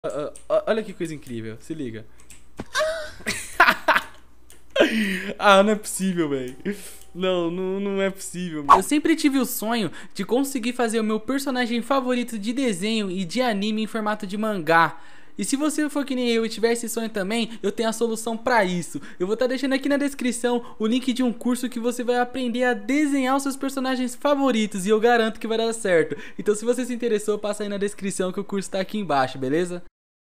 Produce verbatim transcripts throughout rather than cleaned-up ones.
Uh, uh, olha que coisa incrível, se liga. Ah, não é possível, velho. Não, não, não é possível. Eu sempre tive o sonho de conseguir fazer o meu personagem favorito de desenho e de anime em formato de mangá. E se você for que nem eu e tiver esse sonho também, eu tenho a solução pra isso. Eu vou estar deixando aqui na descrição o link de um curso que você vai aprender a desenhar os seus personagens favoritos. E eu garanto que vai dar certo. Então se você se interessou, passa aí na descrição que o curso tá aqui embaixo, beleza?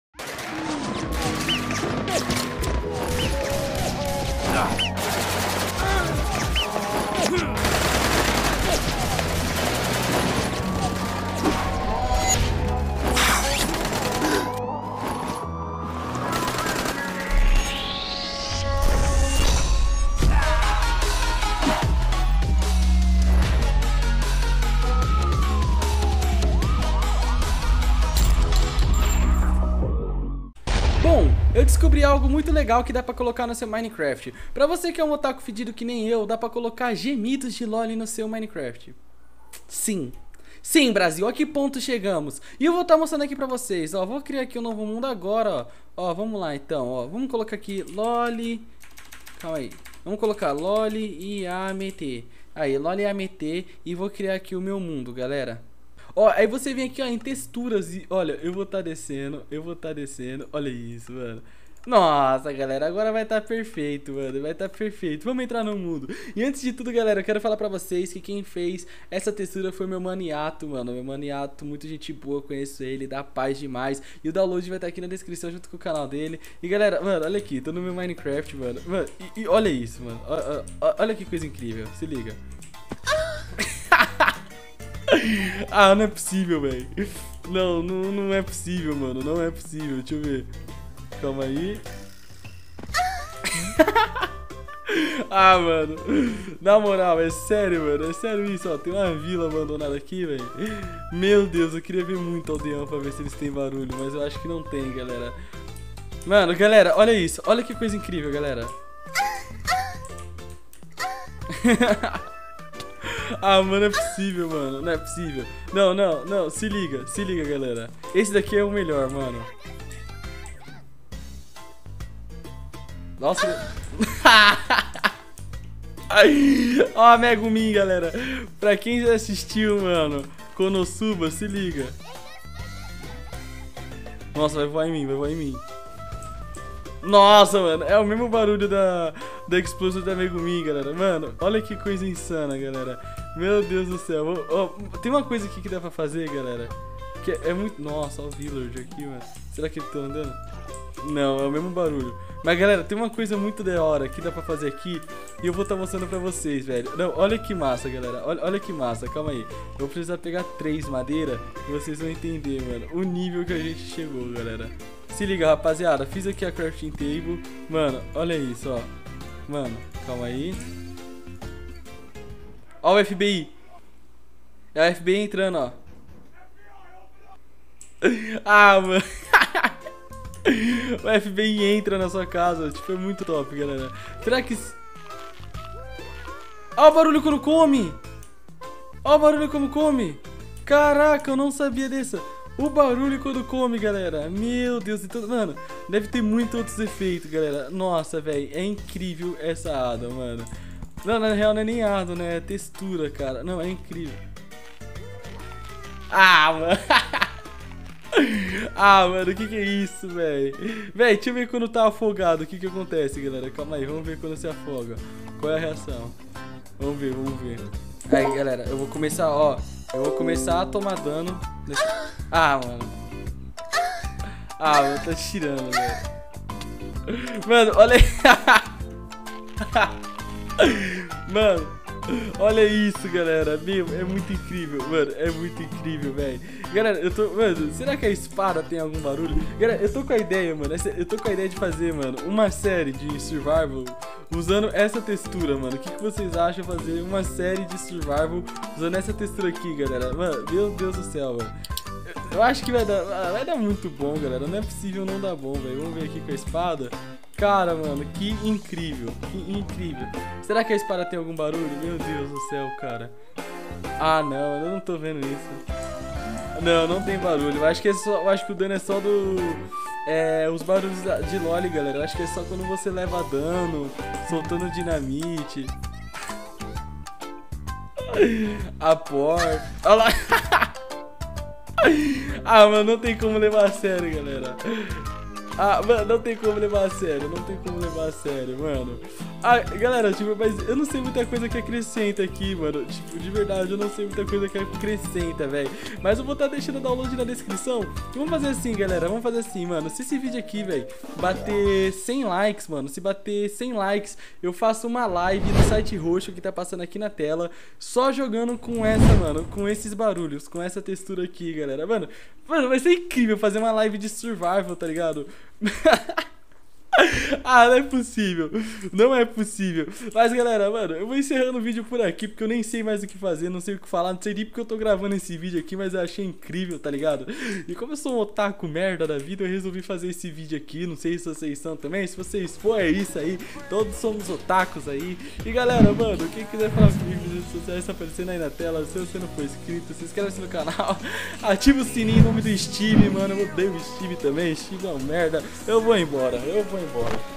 Bom, eu descobri algo muito legal que dá pra colocar no seu Minecraft. Pra você que é um otaku fedido que nem eu, dá pra colocar gemidos de LOL no seu Minecraft. Sim. Sim, Brasil, a que ponto chegamos? E eu vou estar mostrando aqui pra vocês, ó, vou criar aqui um novo mundo agora, ó. Ó, vamos lá então, ó, vamos colocar aqui LOL. Calma aí. Vamos colocar LOL e A M T. Aí, LOL e A M T e vou criar aqui o meu mundo, galera. Ó, aí você vem aqui, ó, em texturas e, olha, eu vou estar descendo, eu vou estar descendo, olha isso, mano. Nossa, galera, agora vai estar perfeito, mano, vai estar perfeito. Vamos entrar no mundo. E antes de tudo, galera, eu quero falar pra vocês que quem fez essa textura foi meu maniato, mano. Meu maniato, muito gente boa, conheço ele, dá paz demais. E o download vai estar aqui na descrição junto com o canal dele. E, galera, mano, olha aqui, tô no meu Minecraft, mano. Mano, e, e olha isso, mano, olha, olha que coisa incrível, se liga. Ah, não é possível, velho. Não, não, não é possível, mano. Não é possível. Deixa eu ver. Calma aí. Ah, mano. Na moral, é sério, mano. É sério isso, ó. Tem uma vila abandonada aqui, velho. Meu Deus, eu queria ver muito aldeão pra ver se eles têm barulho. Mas eu acho que não tem, galera. Mano, galera, olha isso. Olha que coisa incrível, galera. Ah, mano, não é possível, mano. Não é possível. Não, não, não. Se liga, se liga, galera. Esse daqui é o melhor, mano. Nossa. Ó, a Megumin, galera. Pra quem já assistiu, mano, Konosuba, se liga. Nossa, vai voar em mim, vai voar em mim. Nossa, mano, é o mesmo barulho da, da explosão da Megumin, galera. Mano, olha que coisa insana, galera. Meu Deus do céu. Oh, tem uma coisa aqui que dá pra fazer, galera, que é, é muito... Nossa, olha o Village aqui, mano. Será que ele tá andando? Não, é o mesmo barulho. Mas, galera, tem uma coisa muito da hora que dá pra fazer aqui e eu vou estar mostrando pra vocês, velho. Não, olha que massa, galera. Olha, olha que massa, calma aí. Eu vou precisar pegar três madeira e vocês vão entender, mano, o nível que a gente chegou, galera. Se liga, rapaziada, fiz aqui a crafting table. Mano, olha isso, ó. Mano, calma aí. Ó o F B I. É o F B I entrando, ó. Ah, mano. O F B I entra na sua casa. Tipo, é muito top, galera. Será que... Ó o barulho quando come. Ó o barulho como come. Caraca, eu não sabia dessa. O barulho quando come, galera. Meu Deus, então, mano, deve ter muitos outros efeitos, galera. Nossa, velho, é incrível essa Ada, mano. Não, na real não é nem Ada, né? É textura, cara. Não, é incrível. Ah, mano. Ah, mano, o que que é isso, velho? Velho, deixa eu ver quando tá afogado. O que que acontece, galera? Calma aí, vamos ver quando se afoga. Qual é a reação? Vamos ver, vamos ver. Aí, galera, eu vou começar, ó. Eu vou começar a tomar dano. Ah, mano. Ah, mano, tá tirando, velho. Mano, olha aí. Mano, olha isso, galera. Meu, é muito incrível, mano. É muito incrível, velho. Galera, eu tô... Mano, será que a espada tem algum barulho? Galera, eu tô com a ideia, mano. Eu tô com a ideia de fazer, mano, uma série de survival usando essa textura, mano. O que, que vocês acham de fazer uma série de survival usando essa textura aqui, galera? Mano, meu Deus do céu, mano. Eu acho que vai dar, vai dar muito bom, galera. Não é possível não dar bom, velho. Vamos ver aqui com a espada. Cara, mano, que incrível. Que incrível. Será que a espada tem algum barulho? Meu Deus do céu, cara. Ah, não, eu não tô vendo isso. Não, não tem barulho. Eu acho que, é só, eu acho que o dano é só do... É, os barulhos de LoL, galera. Eu acho que é só quando você leva dano, soltando dinamite. A porta. Olha lá. Ah, mano, não tem como levar a sério, galera. Ah, mano, não tem como levar a sério. Não tem como levar a sério, mano. Ah, galera, tipo, mas eu não sei muita coisa que acrescenta aqui, mano. Tipo, de verdade, eu não sei muita coisa que acrescenta, velho. Mas eu vou estar deixando o download na descrição. E vamos fazer assim, galera. Vamos fazer assim, mano. Se esse vídeo aqui, velho, bater cem likes, mano. Se bater cem likes, eu faço uma live no site roxo que tá passando aqui na tela. Só jogando com essa, mano. Com esses barulhos. Com essa textura aqui, galera. Mano, mano, vai ser incrível fazer uma live de survival, tá ligado? Ah, não é possível. Não é possível. Mas galera, mano, eu vou encerrando o vídeo por aqui, porque eu nem sei mais o que fazer, não sei o que falar, não sei nem porque eu tô gravando esse vídeo aqui, mas eu achei incrível, tá ligado? E como eu sou um otaku merda da vida, eu resolvi fazer esse vídeo aqui. Não sei se vocês são também. Se vocês for, é isso aí. Todos somos otakus aí. E galera, mano, quem quiser falar comigo nas redes sociais, tá aparecendo aí na tela. Se você não for inscrito, se inscreve no canal. Ativa o sininho em nome do Steve, mano. Eu odeio o Steve também. Steve é uma merda. Eu vou embora, eu vou embora.